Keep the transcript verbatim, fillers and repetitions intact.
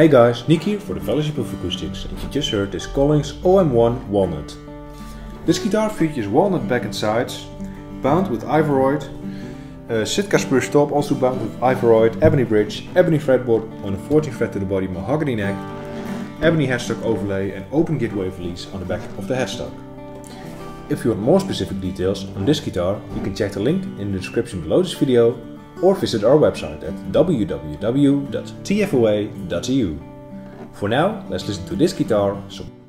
Hey guys, Nick here for the Fellowship of Acoustics, and you just heard this Collings O M one Walnut. This guitar features walnut back and sides, bound with Ivoroid, uh, Sitka spruce top also bound with Ivoroid, ebony bridge, ebony fretboard on a fourteen fret to the body mahogany neck, ebony headstock overlay and open gitway release on the back of the headstock. If you want more specific details on this guitar, you can check the link in the description below this video or visit our website at w w w dot t f o a dot e u. For now, let's listen to this guitar. So